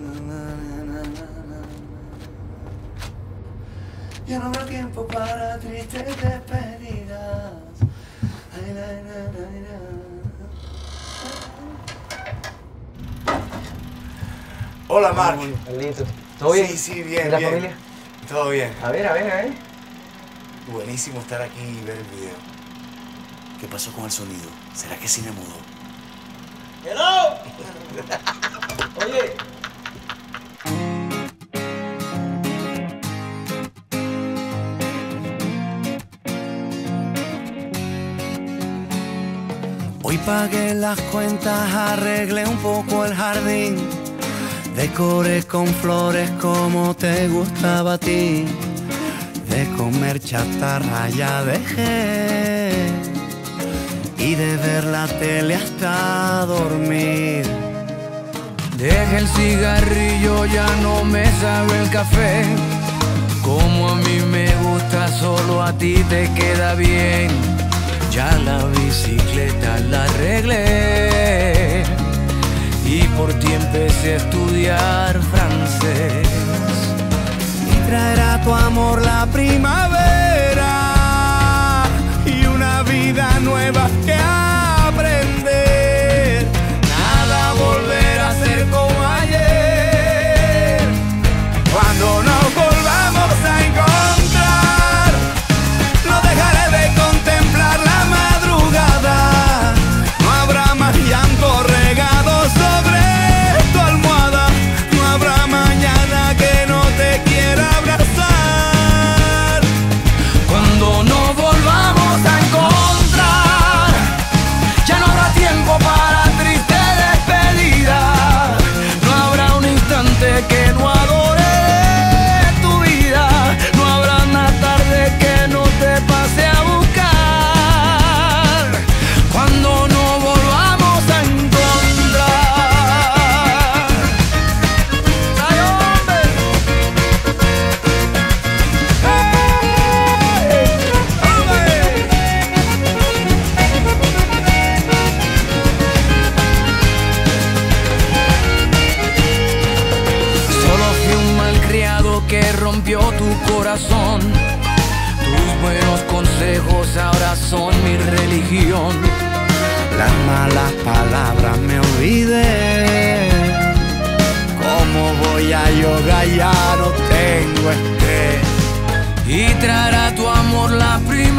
Ya no habrá tiempo para tristes despedidas. Ay, na, na, na, na. Hola, Marc. Carlito. ¿Todo bien? Sí, sí, bien, ¿Y la bien. familia? Todo bien. A ver, a ver, a ver. Buenísimo estar aquí y ver el video. ¿Qué pasó con el sonido? ¿Será que cine mudó? ¡Hello! Oye. Hoy pagué las cuentas, arreglé un poco el jardín, decoré con flores como te gustaba a ti. De comer chatarra ya dejé y de ver la tele hasta dormir. Deja el cigarrillo, ya no me sabe el café. Como a mí me gusta, solo a ti te queda bien. Ya la bicicleta la arreglé y por ti empecé a estudiar francés. Y traerá tu amor la primavera y una vida nueva que aprender. Nada volverá a ser como ayer. Cuando nos volvamos a encontrar, no dejaré de contemplar la madrugada. No habrá más llanto regado sobre tu almohada. No habrá mañana que no te quiera abrazar. Cuando nos volvamos a encontrar, ya no habrá tiempo para triste despedida. No habrá un instante que no adore tu vida. No habrá una tarde que no te pase a buscar. Cuando nos volvamos a encontrar. ¡Ay, hombre! Solo fui un malcriado que rompió tu corazón. Tus buenos consejos ahora son mi religión. Las malas palabras me olvidé. ¿Cómo voy a yoga? Ya no tengo estrés. Y traerá tu amor la primavera